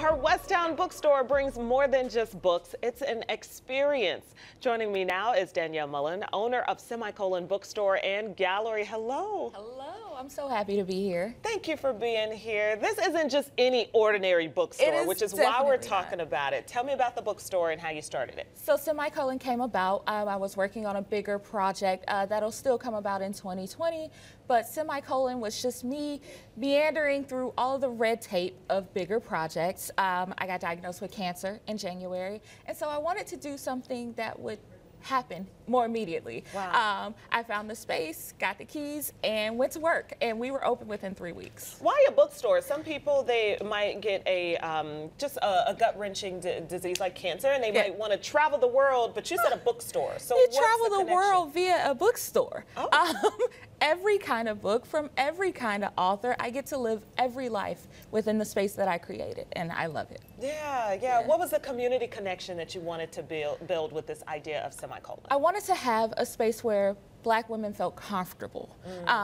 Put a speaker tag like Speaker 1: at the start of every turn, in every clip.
Speaker 1: her Westtown bookstore brings more than just books. It's an experience. Joining me now is Danielle Mullen, owner of Semicolon Bookstore and Gallery. Hello.
Speaker 2: Hello. I'm so happy to be here.
Speaker 1: Thank you for being here. This isn't just any ordinary bookstore, which is why we're talking about it. Tell me about the bookstore and how you started it.
Speaker 2: So Semicolon came about. I was working on a bigger project that'll still come about in 2020, but Semicolon was just me meandering through all of the red tape of bigger projects. I got diagnosed with cancer in January, and so I wanted to do something that would happen more immediately.
Speaker 1: Wow.
Speaker 2: I found the space, got the keys, and went to work, and we were open within 3 weeks.
Speaker 1: Why a bookstore? Some people, they might get a just a gut-wrenching disease like cancer, and they might want to travel the world, but you said a bookstore. So
Speaker 2: you
Speaker 1: what's
Speaker 2: travel the world via a bookstore.
Speaker 1: Oh.
Speaker 2: Every kind of book from every kind of author. I get to live every life within the space that I created, and I love it.
Speaker 1: Yeah. What was the community connection that you wanted to build with this idea of Semicolon?
Speaker 2: I wanted to have a space where Black women felt comfortable.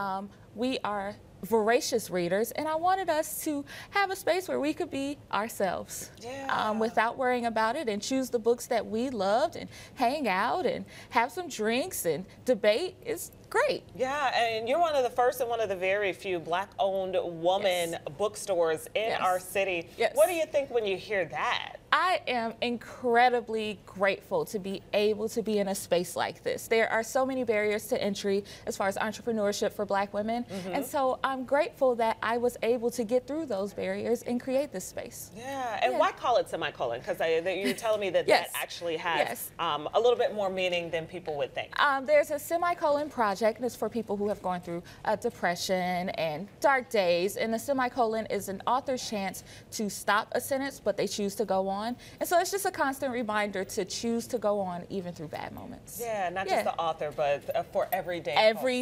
Speaker 2: We are voracious readers, and I wanted us to have a space where we could be ourselves without worrying about it, and choose the books that we loved and hang out and have some drinks and debate. It's great.
Speaker 1: Yeah, and you're one of the first and one of the very few Black-owned woman bookstores in our city. What do you think when you hear that?
Speaker 2: I am incredibly grateful to be able to be in a space like this. There are so many barriers to entry as far as entrepreneurship for Black women, and so I'm grateful that I was able to get through those barriers and create this space.
Speaker 1: Yeah, and why call it Semicolon? Because you're telling me that that actually has a little bit more meaning than people would think.
Speaker 2: There's a Semicolon project, and it's for people who have gone through depression and dark days, and the Semicolon is an author's chance to stop a sentence, but they choose to go on. And so it's just a constant reminder to choose to go on even through bad moments.
Speaker 1: Yeah, not just the author, but for everyday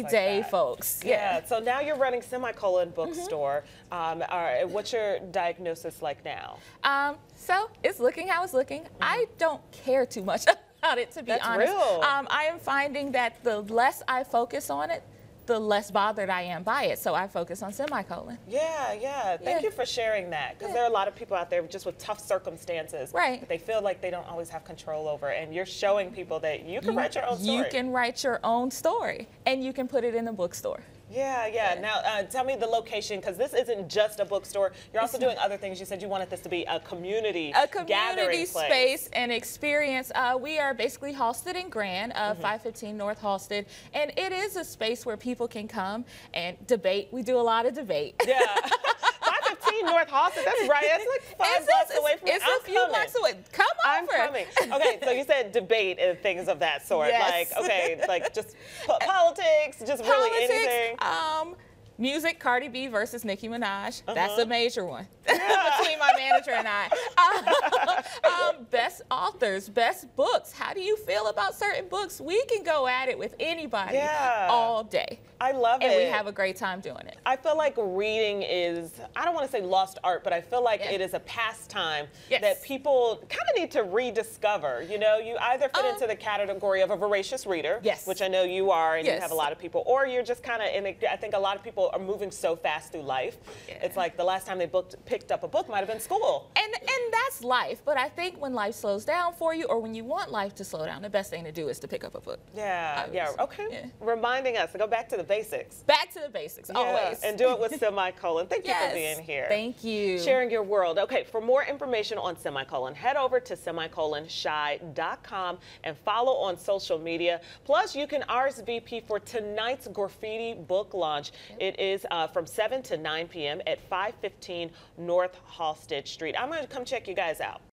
Speaker 2: folks.
Speaker 1: Yeah, so now you're running Semicolon Bookstore. What's your diagnosis like now?
Speaker 2: So it's looking how it's looking. I don't care too much about it, to be honest.
Speaker 1: Real.
Speaker 2: I am finding that the less I focus on it, the less bothered I am by it. So I focus on Semicolon.
Speaker 1: Yeah. Thank you for sharing that, because there are a lot of people out there just with tough circumstances that they feel like they don't always have control over, and you're showing people that you can write your own story.
Speaker 2: You can write your own story, and you can put it in the bookstore.
Speaker 1: Yeah. Now, tell me the location, because this isn't just a bookstore. You're also doing other things. You said you wanted this to be a community gathering
Speaker 2: space and experience. We are basically Halsted and Grand, 515 North Halsted, and it is a space where people can come and debate. We do a lot of debate.
Speaker 1: Yeah. 515 North Halsted, that's right. That's like 5 blocks away from me.
Speaker 2: It's a few blocks away. Come over.
Speaker 1: I'm coming. Okay, so you said debate and things of that sort.
Speaker 2: Yes.
Speaker 1: Like just politics, just really anything.
Speaker 2: Music, Cardi B versus Nicki Minaj. That's a major one between my manager and I. Best authors, best books. How do you feel about certain books? We can go at it with anybody all day.
Speaker 1: I love it.
Speaker 2: And we have a great time doing it.
Speaker 1: I feel like reading is, I don't want to say lost art, but I feel like it is a pastime that people kind of need to rediscover. You know, you either fit into the category of a voracious reader, which I know you are, and you have a lot of people, or you're just kind of in I think a lot of people are moving so fast through life. It's like the last time they picked up a book might have been school.
Speaker 2: And that's life, but I think when life slows down for you, or when you want life to slow down, the best thing to do is to pick up a book.
Speaker 1: Okay. Reminding us to go back to the basics.
Speaker 2: Back to the basics, always.
Speaker 1: And do it with Semicolon. Thank you for being here.
Speaker 2: Thank you.
Speaker 1: Sharing your world. Okay, for more information on Semicolon, head over to semicolonshy.com and follow on social media. Plus, you can RSVP for tonight's graffiti book launch. It is from 7 to 9 p.m. at 515 North Halsted Street. I'm going to come check you guys out.